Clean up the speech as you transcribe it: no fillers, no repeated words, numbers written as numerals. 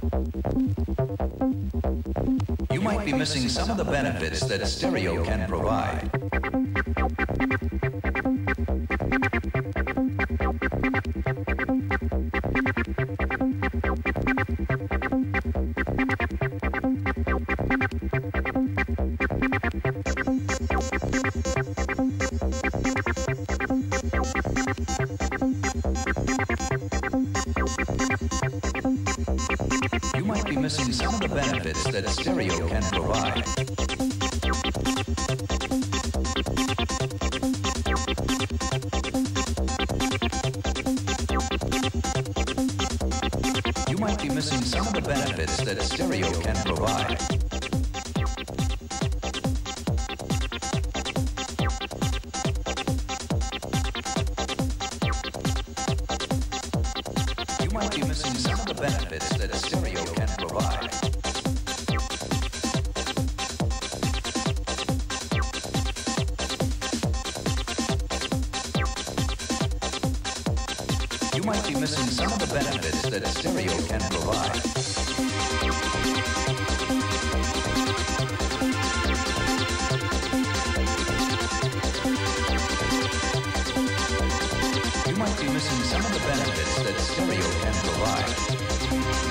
You might be missing some of the benefits that stereo can provide. You might be missing some of the benefits that stereo can provide. You might be missing some of the benefits that stereo can provide. You might be missing some of the benefits that stereo can provide. You might be missing some of the benefits that stereo can provide. You might be missing some of the benefits that stereo can provide.